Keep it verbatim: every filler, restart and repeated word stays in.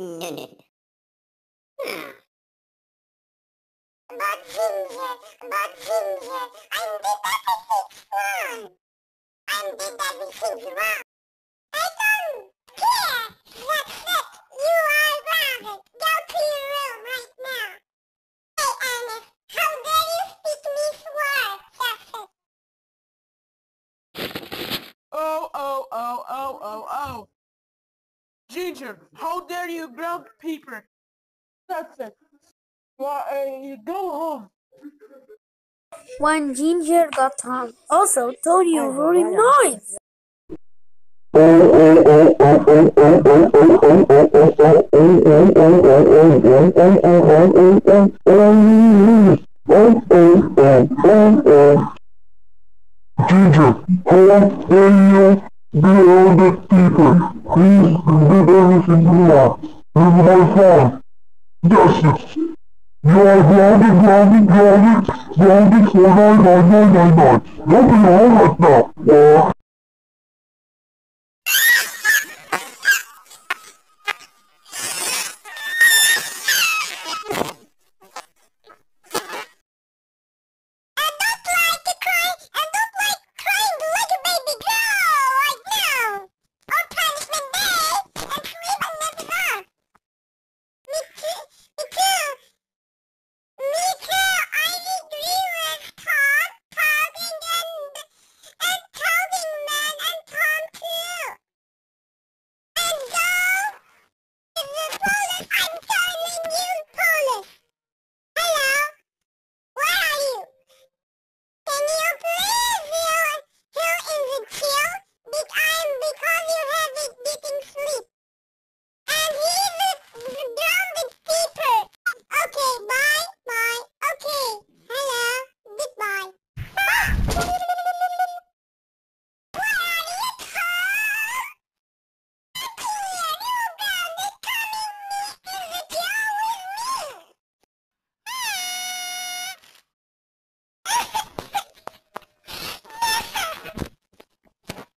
No, no, no. Hmm. But Ginger, but Ginger, I did everything wrong. I did everything wrong. I don't care. That's it. You are wrong. Go to your room right now. Hey, Anna, how dare you speak me words? That's it. Oh, oh, oh, oh, oh, oh. Ginger, how dare you grab paper? That's it. Why, uh, you go home. When Ginger got home, also told you very nice. Ginger, how dare you be the people? Please give everything you want. This is my phone. Yes, yes. You are grounded, grounded, grounded, grounded for nine nine nine nine nine. You'll be home right now.